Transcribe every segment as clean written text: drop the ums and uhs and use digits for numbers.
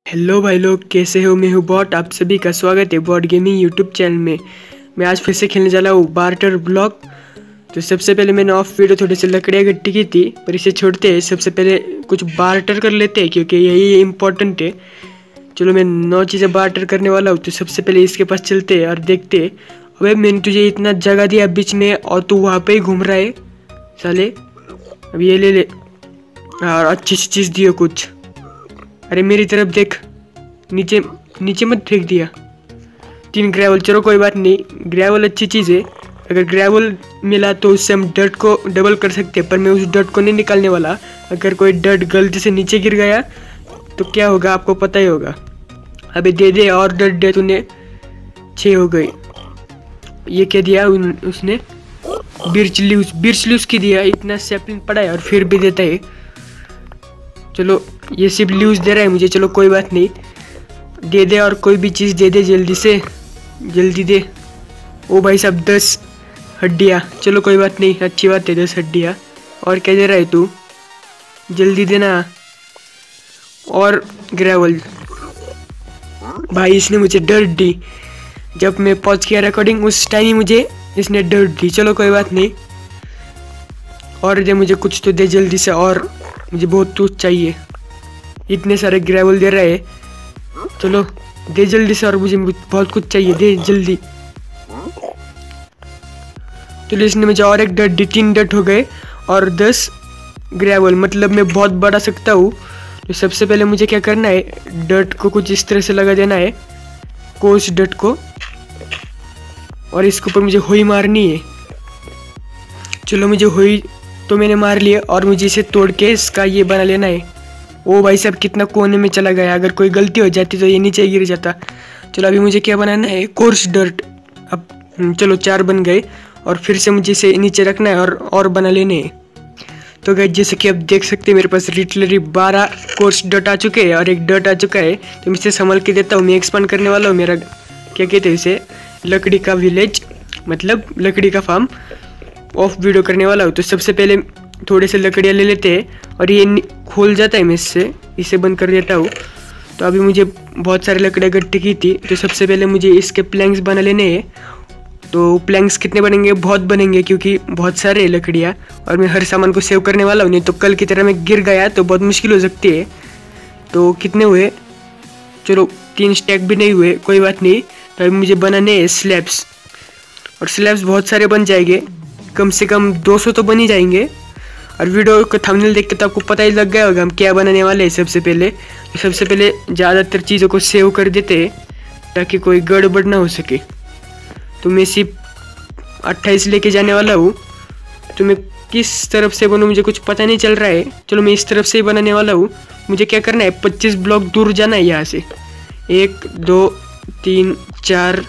Hello भाई लोग, कैसे हो? मैं हूँ बॉट। आप सभी का स्वागत है बॉट गेमिंग यूट्यूब चैनल में। मैं आज फिर से खेलने जा रहा हूँ बार्टर ब्लॉक। तो सबसे पहले मैंने ऑफ वीडियो थोड़ी सी लकड़ियाँ इकट्ठी की थी, पर इसे छोड़ते हैं। सबसे पहले कुछ बार्टर कर लेते हैं क्योंकि यही इम्पोर्टेंट है। चलो, मैं 9 चीज़ें बार्टर करने वाला हूँ। तो सबसे पहले इसके पास चलते हैं और देखते हैं। अबे, मैंने तुझे इतना जगह दिया बीच में और तू वहाँ पे ही घूम रहा है साले। अब ये ले ले और अच्छी सी चीज़ दियो कुछ। अरे मेरी तरफ देख, नीचे नीचे मत फेंक दिया। 3 ग्रेवल, चलो कोई बात नहीं, ग्रेवल अच्छी चीज़ है। अगर ग्रेवल मिला तो उससे हम डर्ट को डबल कर सकते हैं, पर मैं उस डर्ट को नहीं निकालने वाला। अगर कोई डर्ट गलती से नीचे गिर गया तो क्या होगा आपको पता ही होगा। अबे दे दे और डर्ट दे, तूने 6 हो गई। ये क्या दिया उसने? बिर्च की दिया। इतना सैपलिंग पड़ा है और फिर भी देता है। चलो, ये सिर्फ ल्यूज दे रहा है मुझे। चलो कोई बात नहीं, दे दे और कोई भी चीज़ दे दे जल्दी से, जल्दी दे। ओ भाई साहब, 10 हड्डियाँ। चलो कोई बात नहीं, अच्छी बात है, 10 हड्डियाँ। और क्या दे रहा है तू? जल्दी देना। और ग्रेवल। भाई इसने मुझे डर्ट दी। जब मैं पॉज किया रिकॉर्डिंग उस टाइम ही मुझे इसने डर्ट दी। चलो कोई बात नहीं, और दे मुझे कुछ तो दे जल्दी से। और मुझे बहुत कुछ चाहिए, इतने सारे ग्रेवल दे रहे हैं। चलो दे जल्दी से, और मुझे बहुत कुछ चाहिए, दे जल्दी। चलो, इसने मुझे और एक डट दी। 3 डट हो गए और 10 ग्रेवल, मतलब मैं बहुत बढ़ा सकता हूँ। तो सबसे पहले मुझे क्या करना है, डट को कुछ इस तरह से लगा देना है, कोर्स डट को, और इसके ऊपर मुझे होई मारनी है। चलो, मुझे होई तो मैंने मार लिया, और मुझे इसे तोड़ के इसका ये बना लेना है। ओ भाई साहब, कितना कोने में चला गया। अगर कोई गलती हो जाती तो ये नीचे गिर जाता। चलो, अभी मुझे क्या बनाना है, कोर्स डर्ट। अब चलो 4 बन गए, और फिर से मुझे इसे नीचे रखना है और बना लेने हैं। तो गाइस, जैसे कि आप देख सकते हैं, मेरे पास लिटरली 12 कोर्स डर्ट आ चुके हैं और एक डर्ट आ चुका है। तो मैं इसे संभाल के देता हूँ। मैं एक्सपांड करने वाला हूँ मेरा, क्या कहते हैं इसे, लकड़ी का विलेज, मतलब लकड़ी का फार्म ऑफ वीडियो करने वाला हूँ। तो सबसे पहले थोड़े से लकड़ियाँ ले लेते हैं, और ये खोल जाता है, मैं इसे बंद कर देता हूँ। तो अभी मुझे बहुत सारी लकड़ियाँ इकट्ठी की थी। तो सबसे पहले मुझे इसके प्लैंक्स बना लेने हैं। तो प्लैंक्स कितने बनेंगे? बहुत बनेंगे, क्योंकि बहुत सारे लकड़ियाँ, और मैं हर सामान को सेव करने वाला हूँ। नहीं तो कल की तरह मैं गिर गया तो बहुत मुश्किल हो सकती है। तो कितने हुए? चलो 3 स्टैक भी नहीं हुए, कोई बात नहीं। तो अभी मुझे बनाने हैं स्लैब्स, और स्लैब्स बहुत सारे बन जाएंगे, कम से कम 200 तो बन ही जाएंगे। और वीडियो का थंबनेल देख के तो आपको पता ही लग गया होगा हम क्या बनाने वाले हैं। सबसे पहले ज़्यादातर चीज़ों को सेव कर देते हैं ताकि कोई गड़बड़ ना हो सके। तो मैं सिर्फ 28 लेके जाने वाला हूँ। तो मैं किस तरफ से बनूँ मुझे कुछ पता नहीं चल रहा है। चलो, मैं इस तरफ से ही बनाने वाला हूँ। मुझे क्या करना है, 25 ब्लॉक दूर जाना है यहाँ से। 1 2 3 4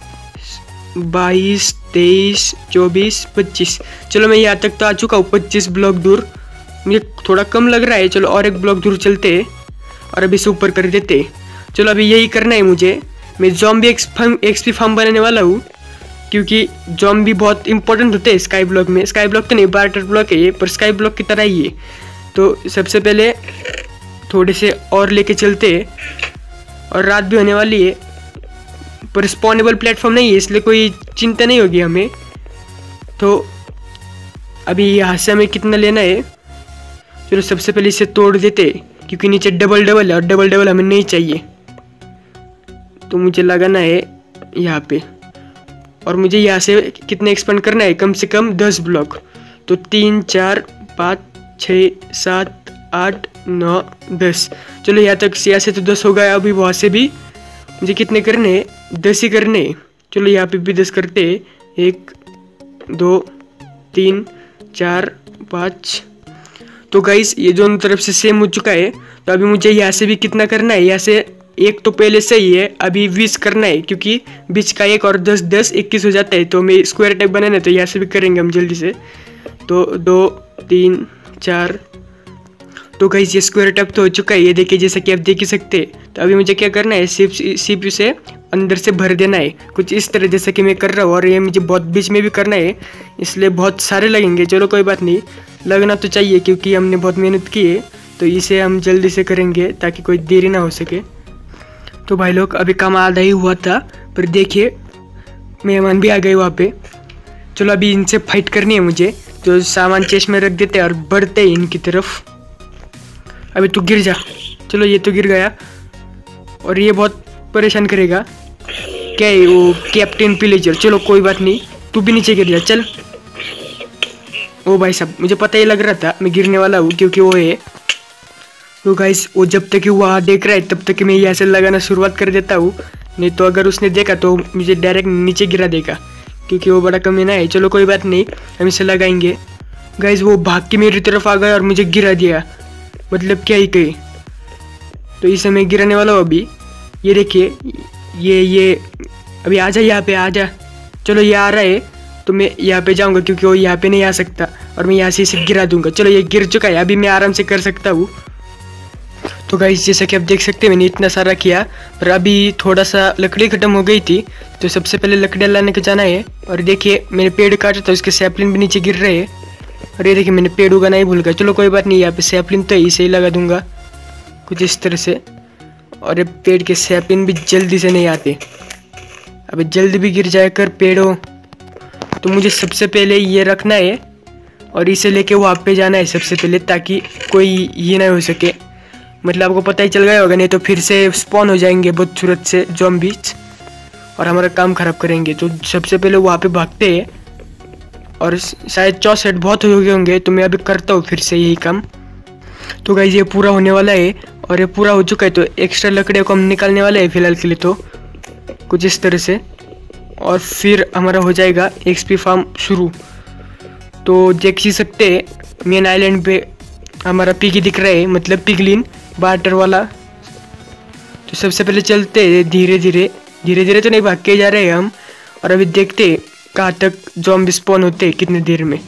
22 23 24 25। चलो, मैं यहाँ तक तो आ चुका हूँ, 25 ब्लॉक दूर। मुझे थोड़ा कम लग रहा है। चलो, और एक ब्लॉक दूर चलते हैं और अभी से ऊपर कर देते हैं। चलो, अभी यही करना है मुझे। मैं ज़ॉम्बी एक्सपी फार्म बनाने वाला हूँ, क्योंकि ज़ॉम्बी बहुत इंपॉर्टेंट होते हैं स्काई ब्लॉक में। स्काई ब्लॉक तो नहीं, बार्टर ब्लॉक है ये, पर स्काई ब्लॉक की तरह ही है। तो सबसे पहले थोड़े से और लेके चलते हैं, और रात भी होने वाली है, पर स्पॉनेबल प्लेटफॉर्म नहीं है, इसलिए कोई चिंता नहीं होगी हमें। तो अभी यहाँ से हमें कितना लेना है? चलो, सबसे पहले इसे तोड़ देते, क्योंकि नीचे डबल है, और डबल हमें नहीं चाहिए। तो मुझे लगाना है यहाँ पे, और मुझे यहाँ से कितना एक्सपेंड करना है, कम से कम 10 ब्लॉक। तो 3 4 5 6 7 8 9 10। चलो, यहाँ से तो 10 हो गया। अभी वहाँ से भी मुझे कितने करने हैं? 10 ही करने। चलो, यहाँ पे भी 10 करते हैं। 1 2 3 4 5। तो गाइस, ये दोनों तरफ से सेम हो चुका है। तो अभी मुझे यहाँ से भी कितना करना है? यहाँ से एक तो पहले से ही है, अभी 20 करना है, क्योंकि बीच का 1 और 10 10 21 हो जाता है। तो मैं स्क्वायर टाइप बनाना है, तो यहाँ से भी करेंगे हम जल्दी से। तो 2 3 4। तो गाइस, ये स्क्वायर टाइप तो हो चुका है, ये देखिए, जैसा कि आप देख ही सकते हैं। तो अभी मुझे क्या करना है, CPU से अंदर से भर देना है, कुछ इस तरह जैसा कि मैं कर रहा हूँ। और ये मुझे बहुत बीच में भी करना है, इसलिए बहुत सारे लगेंगे। चलो कोई बात नहीं, लगना तो चाहिए, क्योंकि हमने बहुत मेहनत की है। तो इसे हम जल्दी से करेंगे ताकि कोई देरी ना हो सके। तो भाई लोग अभी काम आधा ही हुआ था, पर देखिए मेहमान भी आ गए वहाँ पे। चलो अभी इनसे फाइट करनी है मुझे, तो सामान चेस्ट में रख देते हैं और बढ़ते हैं इनकी तरफ। अभी तू गिर जा। चलो ये तो गिर गया और ये बहुत परेशान करेगा। क्या है वो कैप्टन पिलेजर? चलो कोई बात नहीं, तू भी नीचे गिर जा। चल। ओ भाई साहब, मुझे पता ही लग रहा था मैं गिरने वाला हूँ, क्योंकि वो है। तो गाइस वो जब तक कि वहाँ देख रहा है तब तक मैं यहाँ से लगाना शुरुआत कर देता हूँ, नहीं तो अगर उसने देखा तो मुझे डायरेक्ट नीचे गिरा देगा, क्योंकि वो बड़ा कमीना है। चलो कोई बात नहीं, हम इसे लगाएंगे। गाइस वो भाग के मेरी तरफ आ गया और मुझे गिरा दिया, मतलब क्या ही कही। तो इसे मैं गिराने वाला हूँ अभी। ये देखिए, ये अभी आ जा, यहाँ पे आ जा। चलो ये आ रहा है तो मैं यहाँ पे जाऊँगा, क्योंकि वो यहाँ पे नहीं आ सकता, और मैं यहाँ से इसे गिरा दूंगा। चलो ये गिर चुका है, अभी मैं आराम से कर सकता हूँ। तो गाइस जैसा कि आप देख सकते हैं मैंने इतना सारा किया, पर अभी थोड़ा सा लकड़ी खत्म हो गई थी, तो सबसे पहले लकड़ियाँ लाने को जाना है। और देखिए मैंने पेड़ काटा तो उसके सैपलिन भी नीचे गिर रहे हैं, और ये देखिए मैंने पेड़ उगाना ही भूल गया। चलो कोई बात नहीं, यहाँ पे सैपलिन तो इसे ही लगा दूंगा कुछ इस तरह से। और ये पेड़ के सैपलिन भी जल्दी से नहीं आते, अभी जल्दी भी गिर जाए कर पेड़ों। तो मुझे सबसे पहले ये रखना है और इसे लेके वहाँ पे जाना है सबसे पहले, ताकि कोई ये ना हो सके। मतलब आपको पता ही चल गया होगा, नहीं तो फिर से स्पॉन हो जाएंगे बदसूरत से ज़ॉम्बीज और हमारा काम ख़राब करेंगे। तो सबसे पहले वहाँ पे भागते हैं, और शायद 64 बहुत हो गए होंगे, तो मैं अभी करता हूँ फिर से यही काम। तो गाइस ये पूरा होने वाला है, और ये पूरा हो चुका है, तो एक्स्ट्रा लकड़ियों को हम निकालने वाले हैं फिलहाल के लिए, तो कुछ इस तरह से। और फिर हमारा हो जाएगा एक्सपी फार्म शुरू। तो देख ही सकते हैं मेन आइलैंड पे हमारा पिगी दिख रहा है, मतलब पिगलिन वाटर वाला। तो सबसे पहले चलते हैं धीरे धीरे तो नहीं भाग के जा रहे हैं हम, और अभी देखते हैं कहाँ तक ज़ॉम्बी स्पॉन होते हैं कितने देर में।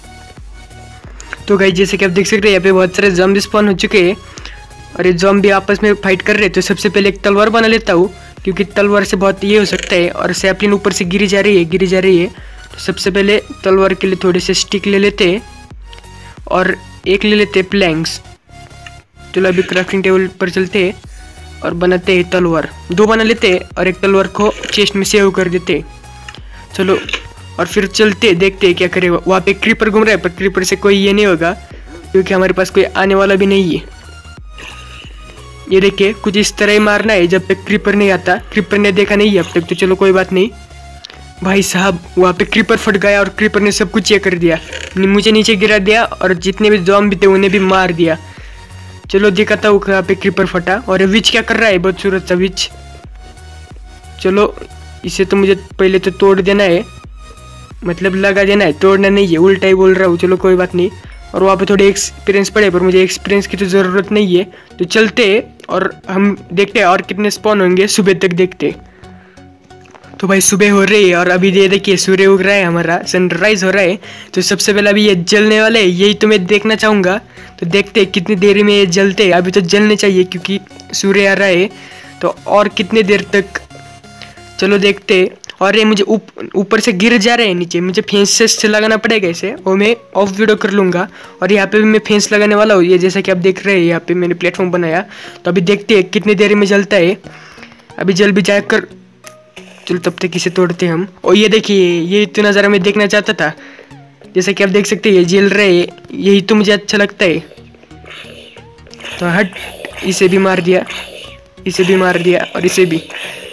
तो गाइस जैसे कि आप देख सकते हैं यहाँ पे बहुत सारे ज़ॉम्बी स्पॉन हो चुके हैं, और ये ज़ॉम्बी आपस में फाइट कर रहे हैं। तो सबसे पहले एक तलवार बना लेता हूँ, क्योंकि तलवार से बहुत ये हो सकता है, और सैपलिन ऊपर से गिरी जा रही है। तो सबसे पहले तलवार के लिए थोड़े से स्टिक ले लेते हैं, और एक ले लेते हैं प्लैंक्स। चलो अभी क्राफ्टिंग टेबल पर चलते हैं और बनाते हैं तलवार। 2 बना लेते हैं और एक तलवार को चेस्ट में सेव कर देते हैं। चलो और फिर चलते देखते हैं क्या करेगा। वहाँ पे क्रीपर घूम रहा है, पर क्रीपर से कोई ये नहीं होगा, क्योंकि हमारे पास कोई आने वाला भी नहीं है। ये देखिए कुछ इस तरह ही मारना है जब तक क्रीपर नहीं आता। क्रीपर ने देखा नहीं है अब तक, तो चलो कोई बात नहीं। भाई साहब वहाँ पे क्रीपर फट गया, और क्रीपर ने सब कुछ ये कर दिया, मुझे नीचे गिरा दिया, और जितने भी ज़ॉम्बी थे उन्हें भी मार दिया। चलो दिखाता हूँ कहाँ पे क्रीपर फटा। और विच क्या कर रहा है, बदसूरत सा विच। चलो इसे तो मुझे पहले तो तोड़ देना है, मतलब लगा देना है, तोड़ना नहीं है, उल्टा ही बोल रहा हूँ। चलो कोई बात नहीं। और वहाँ पे थोड़े एक्सपीरियंस पड़े, पर मुझे एक्सपीरियंस की तो ज़रूरत नहीं है। तो चलते और हम देखते हैं और कितने स्पॉन होंगे, सुबह तक देखते। तो भाई सुबह हो रही है, और अभी ये देखिए सूर्य उग रहा है, हमारा सनराइज हो रहा है। तो सबसे पहले अभी ये जलने वाले हैं, यही तो मैं देखना चाहूँगा। तो देखते हैं कितनी देर में ये जलते हैं। अभी तो जलने चाहिए क्योंकि सूर्य आ रहा है, तो और कितने देर तक, चलो देखते। और ये मुझे ऊपर से गिर जा रहे हैं नीचे, मुझे फेंस से लगाना पड़ेगा इसे, और मैं ऑफ वीडियो कर लूँगा। और यहाँ पे भी मैं फेंस लगाने वाला हूँ, ये जैसा कि आप देख रहे हैं यहाँ पे मैंने प्लेटफॉर्म बनाया। तो अभी देखते हैं कितनी देर में जलता है। अभी जल भी जाकर, चलो तब तक इसे तोड़ते हैं हम। और ये देखिए ये तो नज़ारा मैं देखना चाहता था, जैसा कि आप देख सकते हैं ये जल रहे हैं, यही तो मुझे अच्छा लगता है। तो हट, इसे भी मार दिया, इसे भी मार दिया, और इसे भी।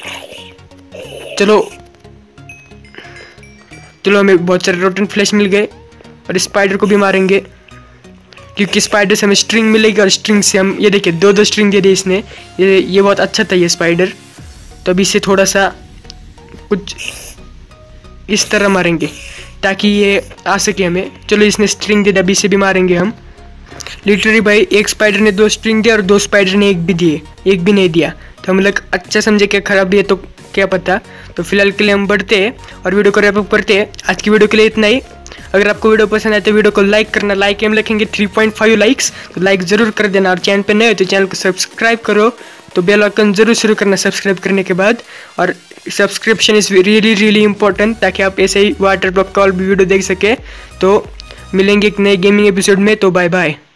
चलो हमें बहुत सारे रोटन फ्लैश मिल गए, और स्पाइडर को भी मारेंगे, क्योंकि स्पाइडर से हमें स्ट्रिंग मिलेगी, और स्ट्रिंग से हम, ये देखिए 2 स्ट्रिंग दे दी इसने, ये बहुत अच्छा था ये स्पाइडर। तो अभी इसे थोड़ा सा कुछ इस तरह मारेंगे ताकि ये आ सके हमें। चलो इसने स्ट्रिंग दे दी, अभी इसे भी मारेंगे हम। लिटरली भाई एक स्पाइडर ने 2 स्ट्रिंग दिया, और 2 स्पाइडर ने 1 भी दिए, 1 भी नहीं दिया। तो हम लोग अच्छा समझे क्या खराब भी है तो क्या पता। तो फिलहाल के लिए हम बढ़ते हैं और वीडियो को रैप अप करते हैं। आज की वीडियो के लिए इतना ही। अगर आपको वीडियो पसंद आए तो वीडियो को लाइक करना, लाइक हम लिखेंगे 3.5 लाइक्स, तो लाइक ज़रूर कर देना। और चैनल पे नए हो तो चैनल को सब्सक्राइब करो, तो बेल आइकन जरूर शुरू करना सब्सक्राइब करने के बाद। और सब्सक्रिप्शन इज़ रियली इंपॉर्टेंट, ताकि आप ऐसे ही वाटर ब्लॉक का और भी वीडियो देख सके। तो मिलेंगे एक नए गेमिंग एपिसोड में, तो बाय बाय।